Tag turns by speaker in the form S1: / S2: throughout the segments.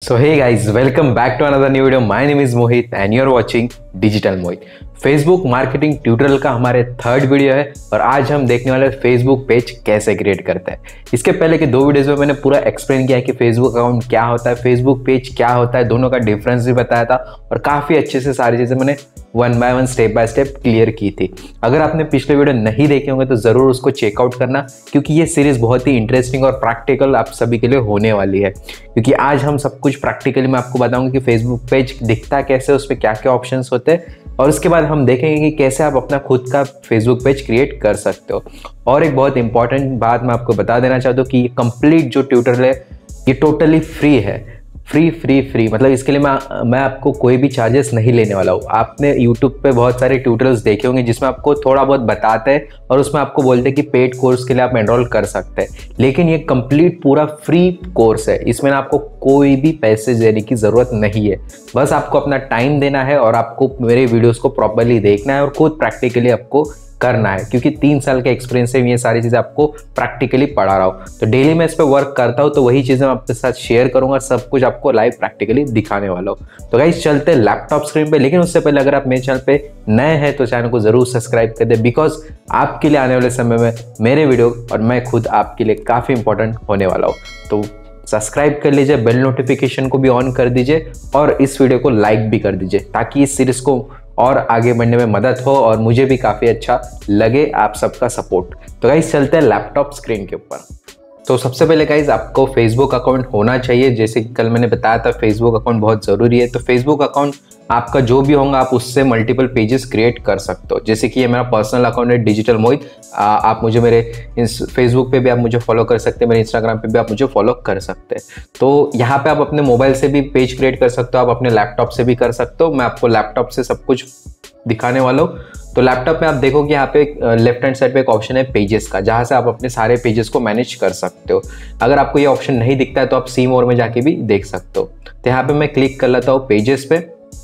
S1: So hey guys, welcome back to another new video. My name is Mohit and you're watching Digital Mohit. Facebook marketing tutorial का हमारे third video है और आज हम देखने वाले फेसबुक पेज कैसे क्रिएट करते हैं। इसके पहले के दो वीडियोस में मैंने पूरा एक्सप्लेन किया है कि फेसबुक अकाउंट क्या होता है, फेसबुक पेज क्या होता है, दोनों का डिफरेंस भी बताया था और काफ़ी अच्छे से सारी चीज़ें मैंने one by one step by step clear की थी। अगर आपने पिछले वीडियो नहीं देखे होंगे तो ज़रूर उसको चेकआउट करना, क्योंकि ये सीरीज़ बहुत ही इंटरेस्टिंग और प्रैक्टिकल आप सभी के लिए होने वाली है। क्योंकि आज हम सब कुछ प्रैक्टिकली मैं आपको बताऊंगा कि फेसबुक पेज दिखता कैसे, उस पर क्या क्या ऑप्शंस होते हैं और उसके बाद हम देखेंगे कि कैसे आप अपना खुद का फेसबुक पेज क्रिएट कर सकते हो। और एक बहुत इंपॉर्टेंट बात मैं आपको बता देना चाहता हूँ कि ये कंप्लीट जो ट्यूटोरियल है ये टोटली फ्री है। फ्री मतलब इसके लिए मैं आपको कोई भी चार्जेस नहीं लेने वाला हूँ। आपने यूट्यूब पे बहुत सारे ट्यूटोरियल्स देखे होंगे जिसमें आपको थोड़ा बहुत बताते हैं और उसमें आपको बोलते हैं कि पेड कोर्स के लिए आप एनरोल कर सकते हैं, लेकिन ये कंप्लीट पूरा फ्री कोर्स है। इसमें आपको कोई भी पैसे देने की ज़रूरत नहीं है। बस आपको अपना टाइम देना है और आपको मेरे वीडियोज़ को प्रॉपरली देखना है और खुद प्रैक्टिकली आपको करना है, क्योंकि 3 साल के एक्सपीरियंस से ये सारी चीज़ें आपको प्रैक्टिकली पढ़ा रहा हूँ। तो डेली मैं इस पर वर्क करता हूँ, तो वही चीज़ें मैं आपके साथ शेयर करूँगा, सब कुछ आपको लाइव प्रैक्टिकली दिखाने वाला हूँ। तो गाइस चलते हैं लैपटॉप स्क्रीन पे, लेकिन उससे पहले अगर आप मेरे चैनल पे नए हैं तो चैनल को ज़रूर सब्सक्राइब कर दे, बिकॉज आपके लिए आने वाले समय में मेरे वीडियो और मैं खुद आपके लिए काफ़ी इंपॉर्टेंट होने वाला हूँ। तो सब्सक्राइब कर लीजिए, बेल नोटिफिकेशन को भी ऑन कर दीजिए और इस वीडियो को लाइक भी कर दीजिए, ताकि इस सीरीज़ को और आगे बढ़ने में मदद हो और मुझे भी काफ़ी अच्छा लगे आप सबका सपोर्ट। तो गाइस चलते हैं लैपटॉप स्क्रीन के ऊपर। तो सबसे पहले गाइस आपको फेसबुक अकाउंट होना चाहिए। जैसे कि कल मैंने बताया था फेसबुक अकाउंट बहुत ज़रूरी है। तो फेसबुक अकाउंट आपका जो भी होगा आप उससे मल्टीपल पेजेस क्रिएट कर सकते हो। जैसे कि ये मेरा पर्सनल अकाउंट है डिजिटल मोहित। आप मुझे मेरे फेसबुक पे भी आप मुझे फॉलो कर सकते हैं, मेरे इंस्टाग्राम पे भी आप मुझे फॉलो कर सकते हैं। तो यहाँ पे आप अपने मोबाइल से भी पेज क्रिएट कर सकते हो, आप अपने लैपटॉप से भी कर सकते हो। मैं आपको लैपटॉप से सब कुछ दिखाने वाला हूँ। तो लैपटॉप में आप देखोगे यहाँ पे लेफ्ट हैंड साइड पे एक ऑप्शन है पेजेस का, जहाँ से आप अपने सारे पेजेस को मैनेज कर सकते हो। अगर आपको ये ऑप्शन नहीं दिखता है तो आप सी मोर में जाके भी देख सकते हो। तो यहाँ पे मैं क्लिक कर लेता हूँ पेजेस पे।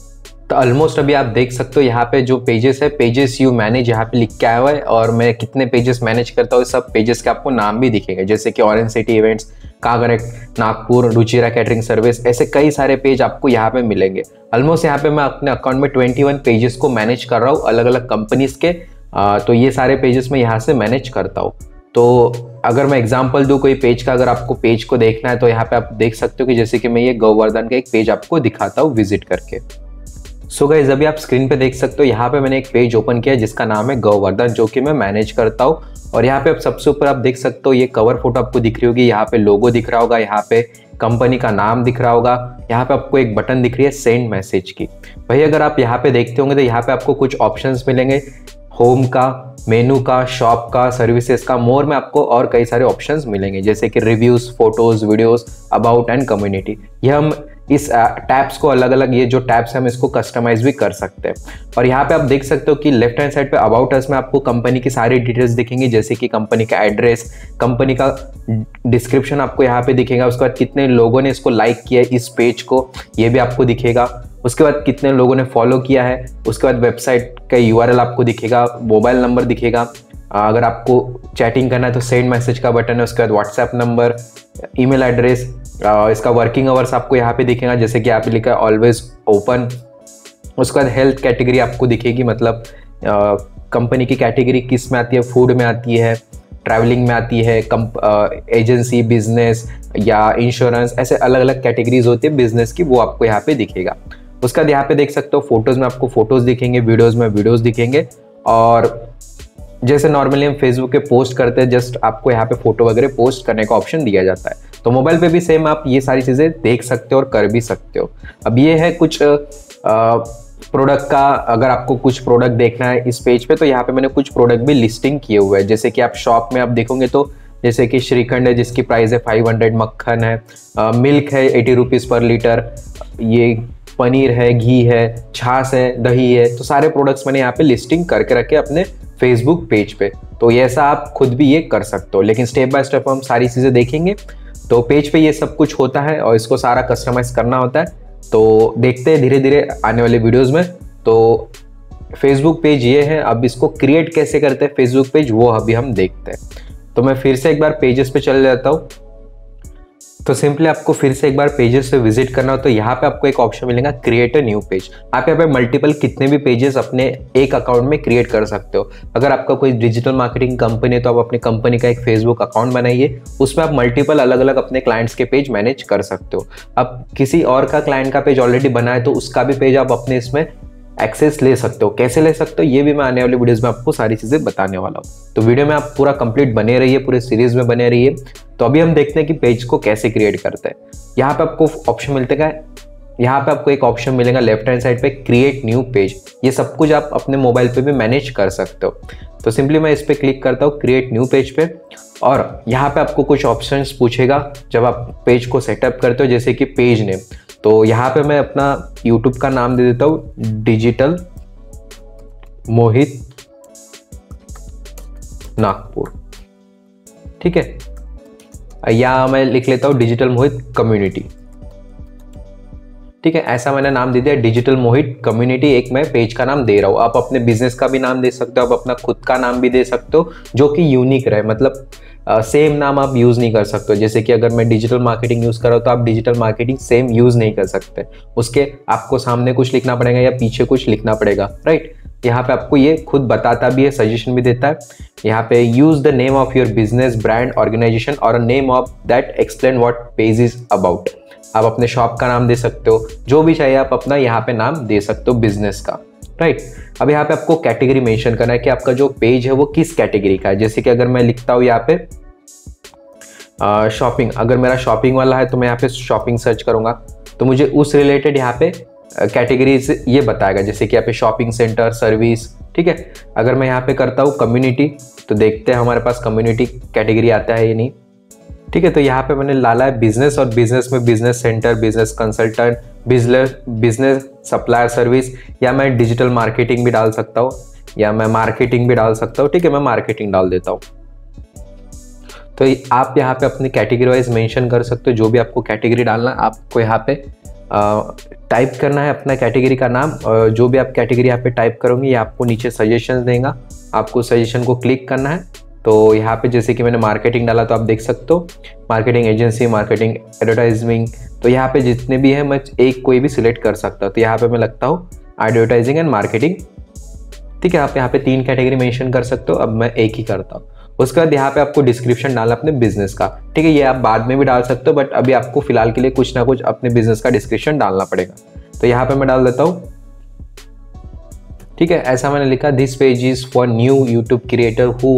S1: तो ऑलमोस्ट अभी आप देख सकते हो यहाँ पे जो पेजेस है, पेजेस यू मैनेज यहाँ पे लिख के आया हुआ है और मैं कितने पेजेस मैनेज करता हूँ सब पेजेस के आपको नाम भी दिखेंगे, जैसे कि ऑरेंज सिटी इवेंट्स, का correct, Nagpur, Ruchira catering service, ऐसे कई सारे पेज आपको यहाँ पे मिलेंगे। ऑलमोस्ट यहाँ पे मैं अपने अकाउंट में 21 पेजेस को मैनेज कर रहा हूँ अलग अलग कंपनीज के। तो ये सारे पेजेस मैं यहाँ से मैनेज करता हूँ। तो अगर मैं एग्जांपल दूँ कोई पेज का, अगर आपको पेज को देखना है तो यहाँ पे आप देख सकते हो कि जैसे कि मैं ये गोवर्धन का एक पेज आपको दिखाता हूँ विजिट करके। सो गाइस अभी आप स्क्रीन पे देख सकते हो यहाँ पे मैंने एक पेज ओपन किया जिसका नाम है गोवर्धन, जो कि मैं मैनेज करता हूँ। और यहाँ पे आप सबसे ऊपर आप देख सकते हो ये कवर फोटो आपको दिख रही होगी, यहाँ पे लोगो दिख रहा होगा, यहाँ पे कंपनी का नाम दिख रहा होगा, यहाँ पे आपको एक बटन दिख रही है सेंड मैसेज की। भाई अगर आप यहाँ पे देखते होंगे तो यहाँ पे आपको कुछ ऑप्शंस मिलेंगे, होम का, मेनू का, शॉप का, सर्विसेज का, मोर में आपको और कई सारे ऑप्शंस मिलेंगे, जैसे कि reviews, photos, videos, about and community. ये हम इस टैब्स को अलग अलग, ये जो टैब्स हैं हम इसको कस्टमाइज भी कर सकते हैं। और यहाँ पे आप देख सकते हो कि लेफ्ट हैंड साइड पे अबाउट अस में आपको कंपनी की सारी डिटेल्स दिखेंगी, जैसे कि कंपनी का एड्रेस, कंपनी का डिस्क्रिप्शन आपको यहाँ पे दिखेगा। उसके बाद कितने लोगों ने इसको लाइक किया है इस पेज को, ये भी आपको दिखेगा। उसके बाद कितने लोगों ने फॉलो किया है, उसके बाद वेबसाइट का URL आपको दिखेगा, मोबाइल नंबर दिखेगा। अगर आपको चैटिंग करना है तो सेंड मैसेज का बटन है, उसके बाद व्हाट्सएप नंबर, ईमेल एड्रेस, इसका वर्किंग आवर्स आपको यहाँ पे दिखेगा, जैसे कि आप लिखा है ऑलवेज ओपन। उसके बाद हेल्थ कैटेगरी आपको दिखेगी, मतलब कंपनी की कैटेगरी किस में आती है, फूड में आती है, ट्रैवलिंग में आती है, एजेंसी, बिजनेस या इंश्योरेंस, ऐसे अलग अलग कैटेगरीज होती है बिजनेस की, वो आपको यहाँ पे दिखेगा। उसके बाद यहाँ पे देख सकते हो फोटोज़ में आपको फोटोज़ दिखेंगे, वीडियोज़ में वीडियोज़ दिखेंगे। और जैसे नॉर्मली हम फेसबुक पे पोस्ट करते हैं, जस्ट आपको यहाँ पे फोटो वगैरह पोस्ट करने का ऑप्शन दिया जाता है। तो मोबाइल पे भी सेम आप ये सारी चीज़ें देख सकते हो और कर भी सकते हो। अब ये है कुछ प्रोडक्ट का, अगर आपको कुछ प्रोडक्ट देखना है इस पेज पे तो यहाँ पे मैंने कुछ प्रोडक्ट भी लिस्टिंग किए हुए हैं। जैसे कि आप शॉप में आप देखोगे तो जैसे कि श्रीखंड है जिसकी प्राइस है 500, मक्खन है, मिल्क है 80 रुपीज़ पर लीटर, ये पनीर है, घी है, छाछ है, दही है। तो सारे प्रोडक्ट्स मैंने यहाँ पे लिस्टिंग करके रखे अपने फेसबुक पेज पे। तो ये ऐसा आप खुद भी ये कर सकते हो, लेकिन स्टेप बाय स्टेप हम सारी चीज़ें देखेंगे। तो पेज पे ये सब कुछ होता है और इसको सारा कस्टमाइज करना होता है। तो देखते हैं धीरे धीरे आने वाले वीडियोज़ में। तो फेसबुक पेज ये है, अब इसको क्रिएट कैसे करते हैं फेसबुक पेज वो अभी हम देखते हैं। तो मैं फिर से एक बार पेजेस पे चले जाता हूँ। तो सिंपली आपको फिर से एक बार पेजेस पे विजिट करना हो तो यहाँ पे आपको एक ऑप्शन मिलेगा क्रिएट अ न्यू पेज। आप यहाँ पे मल्टीपल कितने भी पेजेस अपने एक अकाउंट में क्रिएट कर सकते हो। अगर आपका कोई डिजिटल मार्केटिंग कंपनी है तो आप अपनी कंपनी का एक फेसबुक अकाउंट बनाइए, उसमें आप मल्टीपल अलग अलग अपने क्लाइंट्स के पेज मैनेज कर सकते हो। अब किसी और का क्लाइंट का पेज ऑलरेडी बना है तो उसका भी पेज आप अपने इसमें एक्सेस ले सकते हो। कैसे ले सकते हो ये भी मैं आने वाली वीडियोस में आपको सारी चीजें बताने वाला हूँ। तो वीडियो में आप पूरा कंप्लीट बने रहिए, पूरे सीरीज में बने रहिए। तो अभी हम देखते हैं कि पेज को कैसे क्रिएट करते हैं। यहाँ पे आपको ऑप्शन मिलता है, यहाँ पे आपको एक ऑप्शन मिलेगा लेफ्ट हैंड साइड पे क्रिएट न्यू पेज। ये सब कुछ आप अपने मोबाइल पे भी मैनेज कर सकते हो। तो सिंपली मैं इस पे क्लिक करता हूँ क्रिएट न्यू पेज पे, और यहाँ पे आपको कुछ ऑप्शंस पूछेगा जब आप पेज को सेटअप करते हो, जैसे कि पेज नेम। तो यहाँ पे मैं अपना YouTube का नाम दे देता हूँ डिजिटल मोहित नागपुर, ठीक है। या मैं लिख लेता हूँ डिजिटल मोहित कम्युनिटी, ठीक है। ऐसा मैंने नाम दे दिया डिजिटल मोहित कम्युनिटी। एक मैं पेज का नाम दे रहा हूँ। आप अपने बिजनेस का भी नाम दे सकते हो, आप अपना खुद का नाम भी दे सकते हो जो कि यूनिक रहे, मतलब सेम नाम आप यूज नहीं कर सकते। जैसे कि अगर मैं डिजिटल मार्केटिंग यूज कर रहा हूँ तो आप डिजिटल मार्केटिंग सेम यूज नहीं कर सकते, उसके आपको सामने कुछ लिखना पड़ेगा या पीछे कुछ लिखना पड़ेगा, राइट। यहाँ पे आपको ये खुद बताता भी है, सजेशन भी देता है। यहाँ पे use the name of your business, brand, organisation और name of that explain what page is about. आप अपने शॉप का नाम दे सकते हो, जो भी चाहिए आप अपना यहाँ पे नाम दे सकते हो बिजनेस का, राइट। अब यहाँ पे आपको कैटेगरी मेंशन करना है कि आपका जो पेज है वो किस कैटेगरी का है। जैसे कि अगर मैं लिखता हूँ यहाँ पे शॉपिंग, अगर मेरा शॉपिंग वाला है तो मैं यहाँ पे शॉपिंग सर्च करूंगा तो मुझे उस रिलेटेड यहाँ पे कैटेगरीज ये बताएगा, जैसे कि यहाँ पे शॉपिंग सेंटर, सर्विस, ठीक है। अगर मैं यहाँ पे करता हूँ कम्युनिटी तो देखते हैं हमारे पास कम्युनिटी कैटेगरी आता है या नहीं, ठीक है। तो यहाँ पे मैंने डाला है बिजनेस, और बिजनेस में business centre, business consultant, business supplier service, या मैं डिजिटल मार्केटिंग भी डाल सकता हूँ या मैं मार्केटिंग भी डाल सकता हूँ, ठीक है। मैं मार्केटिंग डाल देता हूँ। तो आप यहाँ पे अपनी कैटेगरी वाइज मेंशन कर सकते हो, जो भी आपको कैटेगरी डालना है आपको यहाँ पे टाइप करना है अपना कैटेगरी का नाम। जो भी आप कैटेगरी यहाँ पे टाइप करोगे ये आपको नीचे सजेशन देगा, आपको सजेशन को क्लिक करना है। तो यहाँ पे जैसे कि मैंने मार्केटिंग डाला तो आप देख सकते हो मार्केटिंग एजेंसी, मार्केटिंग एडवर्टाइजिंग। तो यहाँ पे जितने भी है मैं एक कोई भी सिलेक्ट कर सकता हूँ। तो यहाँ पे मैं लगता हूँ एडवर्टाइजिंग एंड मार्केटिंग, ठीक है। आप यहाँ पे 3 कैटेगरी मेंशन कर सकते हो, अब मैं एक ही करता हूँ। उसके बाद यहाँ पे आपको डिस्क्रिप्शन डालना अपने बिजनेस का, ठीक है। ये आप बाद में भी डाल सकते हो, बट अभी आपको फिलहाल के लिए कुछ ना कुछ अपने बिजनेस का डिस्क्रिप्शन डालना पड़ेगा। तो यहाँ पे मैं डाल देता हूँ, ठीक है। ऐसा मैंने लिखा this page is for new YouTube creator who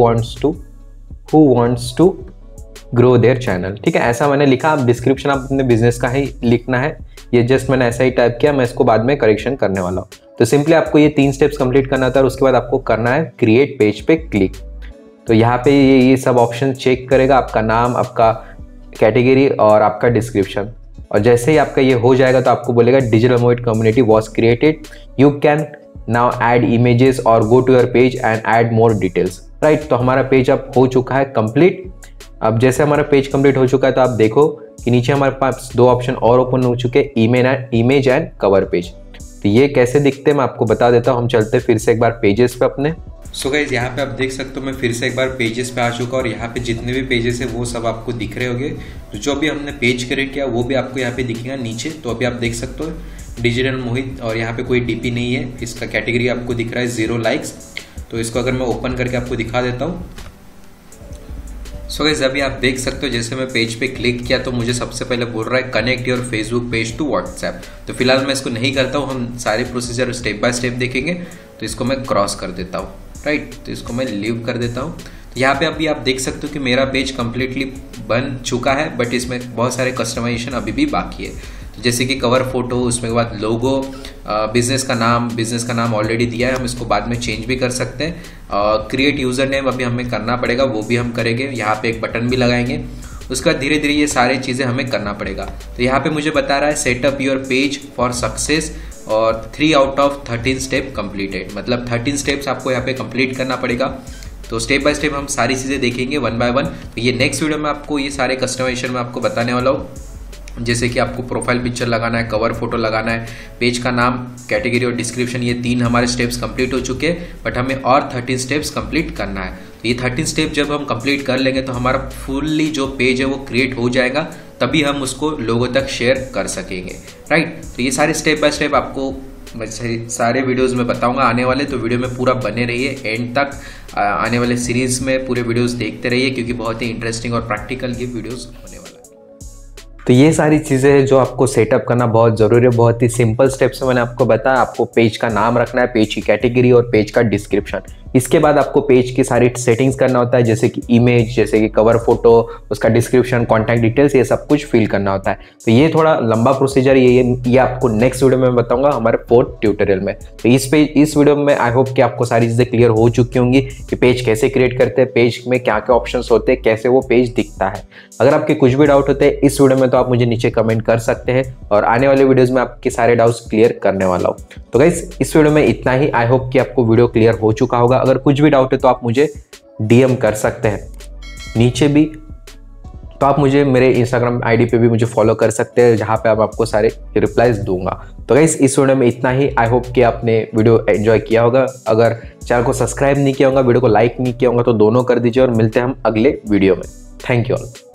S1: wants to grow their channel, ठीक है। ऐसा मैंने लिखा। आप डिस्क्रिप्शन आप अपने बिजनेस का ही लिखना है। ये जस्ट मैंने ऐसा ही टाइप किया, मैं इसको बाद में करेक्शन करने वाला हूँ। तो सिंपली आपको ये 3 स्टेप्स कंप्लीट करना था और उसके बाद आपको करना है क्रिएट पेज पे क्लिक। तो यहाँ पे ये सब ऑप्शन चेक करेगा, आपका नाम, आपका कैटेगरी और आपका डिस्क्रिप्शन। और जैसे ही आपका ये हो जाएगा तो आपको बोलेगा digital Mohit community was created, you can now add images और go to your page and add more details, right. तो हमारा पेज अब हो चुका है कंप्लीट। अब जैसे हमारा पेज कंप्लीट हो चुका है तो आप देखो कि नीचे हमारे पास 2 ऑप्शन और ओपन हो चुके हैं, इमेज एंड कवर पेज। तो ये कैसे दिखते हैं मैं आपको बता देता हूँ। हम चलते फिर से एक बार पेजेस पे अपने।
S2: सो गाइज यहाँ पे आप देख सकते हो मैं फिर से एक बार पेजेस पे आ चुका और यहाँ पे जितने भी पेजेस है वो सब आपको दिख रहे होंगे। तो जो भी हमने पेज क्रिएट किया वो भी आपको यहाँ पे दिखेगा नीचे। तो अभी आप देख सकते हो डिजिटल मोहित, और यहाँ पे कोई डीपी नहीं है। इसका कैटेगरी आपको दिख रहा है 0 लाइक्स। तो इसको अगर मैं ओपन करके आपको दिखा देता हूँ। सो गाइस अभी आप देख सकते हो जैसे मैं पेज पे क्लिक किया तो मुझे सबसे पहले बोल रहा है connect your Facebook page to WhatsApp. तो फिलहाल मैं इसको नहीं करता हूँ, हम सारे प्रोसीजर स्टेप बाय स्टेप देखेंगे। तो इसको मैं क्रॉस कर देता हूँ, राइट। तो इसको मैं लीव कर देता हूँ। तो यहाँ पे अभी आप देख सकते हो कि मेरा पेज कम्प्लीटली बन चुका है, बट इसमें बहुत सारे कस्टमाइजेशन अभी भी बाकी है। तो जैसे कि कवर फोटो, उसमें के बाद लोगो, बिजनेस का नाम ऑलरेडी दिया है, हम इसको बाद में चेंज भी कर सकते हैं। क्रिएट यूजर नेम अभी हमें करना पड़ेगा, वो भी हम करेंगे। यहाँ पे एक बटन भी लगाएंगे। उसके बाद धीरे धीरे ये सारी चीज़ें हमें करना पड़ेगा। तो यहाँ पे मुझे बता रहा है set up your page for success और 3 आउट ऑफ 13 स्टेप कंप्लीटेड, मतलब 13 स्टेप्स आपको यहाँ पे कंप्लीट करना पड़ेगा। तो स्टेप बाय स्टेप हम सारी चीज़ें देखेंगे 1 बाय 1। तो ये नेक्स्ट वीडियो में आपको ये सारे कस्टमाइजेशन में आपको बताने वाला हूँ। जैसे कि आपको प्रोफाइल पिक्चर लगाना है, कवर फोटो लगाना है, पेज का नाम, कैटेगरी और डिस्क्रिप्शन, ये 3 हमारे स्टेप्स कंप्लीट हो चुके हैं। बट हमें और 13 स्टेप्स कंप्लीट करना है। तो ये 13 स्टेप जब हम कंप्लीट कर लेंगे तो हमारा फुल्ली जो पेज है वो क्रिएट हो जाएगा। तभी हम उसको लोगों तक शेयर कर सकेंगे, राइट। तो ये सारे स्टेप बाय स्टेप आपको मैं सारे वीडियोस में बताऊंगा आने वाले, तो वीडियो में पूरा बने रहिए एंड तक। आने वाले सीरीज में पूरे वीडियोस देखते रहिए क्योंकि बहुत ही इंटरेस्टिंग और प्रैक्टिकल ये वीडियोस होने वाला है।
S1: तो ये सारी चीज़ें हैं जो आपको सेटअप करना बहुत ज़रूरी है। बहुत ही सिंपल स्टेप्स में मैंने आपको बताया। आपको पेज का नाम रखना है, पेज की कैटेगरी और पेज का डिस्क्रिप्शन। इसके बाद आपको पेज की सारी सेटिंग्स करना होता है, जैसे कि इमेज, जैसे कि कवर फोटो, उसका डिस्क्रिप्शन, कॉन्टैक्ट डिटेल्स, ये सब कुछ फिल करना होता है। तो ये थोड़ा लंबा प्रोसीजर, ये आपको नेक्स्ट वीडियो में बताऊंगा हमारे 4th ट्यूटोरियल में। तो इस वीडियो में आई होप कि आपको सारी चीज़ें क्लियर हो चुकी होंगी कि पेज कैसे क्रिएट करते हैं, पेज में क्या क्या ऑप्शन होते हैं, कैसे वो पेज दिखता है। अगर आपके कुछ भी डाउट होते हैं इस वीडियो में तो आप मुझे नीचे कमेंट कर सकते हैं और आने वाले वीडियोस में आपके सारे डाउट्स क्लियर करने वाला हूँ। तो गाइस इस वीडियो में इतना ही। आई होप कि आपको वीडियो क्लियर हो चुका होगा। अगर कुछ भी डाउट है तो आप मुझे डीएम कर सकते हैं नीचे भी, तो आप मुझे मेरे इंस्टाग्राम आईडी पे भी मुझे फॉलो कर सकते हैं, जहाँ पे आप आपको सारे रिप्लाईज दूंगा। तो गाइस इस वीडियो में इतना ही। आई होप कि आपने वीडियो एंजॉय किया होगा। अगर चैनल को सब्सक्राइब नहीं किया होगा, वीडियो को लाइक नहीं किया होगा तो दोनों कर दीजिए और मिलते हैं हम अगले वीडियो में। Thank you all.